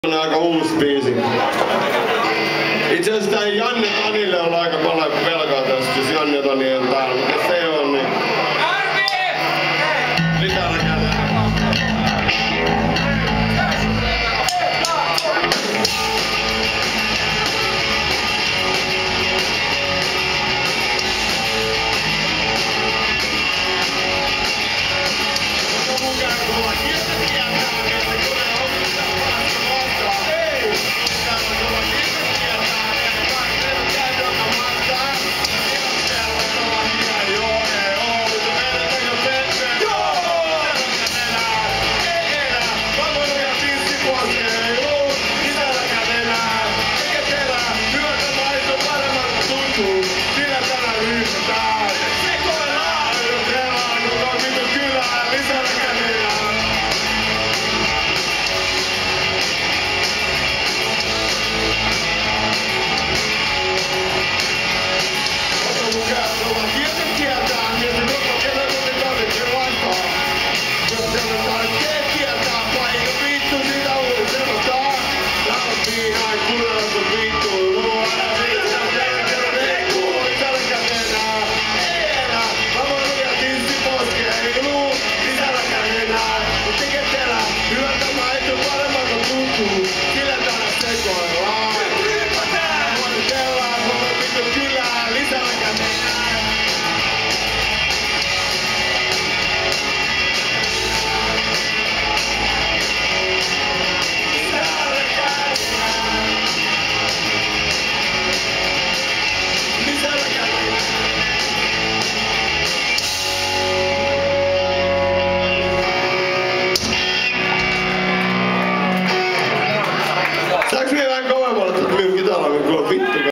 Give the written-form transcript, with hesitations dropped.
On aika uusi biisi. Itse asiassa tää Janne Tanille on aika paljon velkaa tästä, jos Janne Tani on täällä, mutta se on niin. Lisää käydään. Saanko minä vähän kovemmalle, että minun kitara on vittu?